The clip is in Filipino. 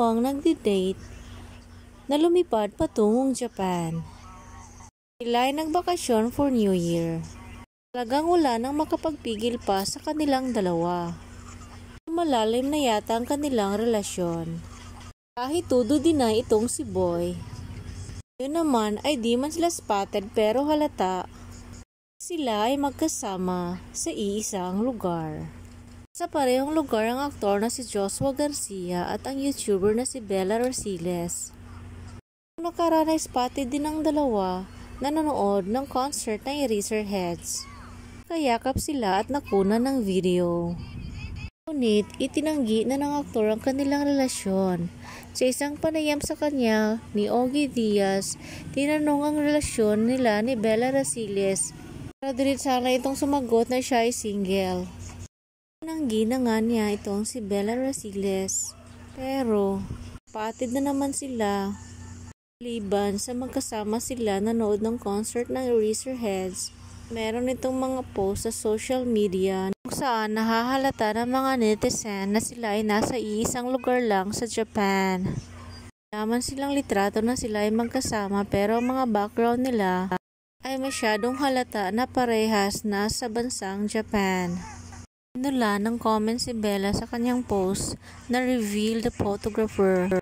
dalawang nagdi-date na lumipad patungong Japan. Sila ay nagbakasyon for New Year. Talagang wala nang makapagpigil pa sa kanilang dalawa. Malalim na yata ang kanilang relasyon. Kahit todo deny itong si Boy. Yun naman ay di man sila spotted pero halata sila ay magkasama sa iisang lugar. Sa parehong lugar ang aktor na si Joshua Garcia at ang YouTuber na si Bella Rosiles. Nakaraan ay spotted din ang dalawa na nanood ng concert ng Eraserheads. Kayakap sila at nakunan ng video. Ngunit itinanggi na ng aktor ang kanilang relasyon. Sa isang panayam sa kanya ni Ogie Diaz, tinanong ang relasyon nila ni Bella Rosiles. Pero dilit sana itong sumagot na siya ay single. Tinanggi na nga niya itong si Bella Rosiles. Pero patid na naman sila. Liban sa magkasama sila nanood ng concert ng Eraserheads, meron itong mga post sa social media kung saan nahahalata ng mga netizen na sila ay nasa iisang lugar lang sa Japan. Laman silang litrato na sila ay magkasama pero ang mga background nila ay masyadong halata na parehas na sa bansang Japan. Inula ng comment si Bella sa kanyang post na reveal the photographer.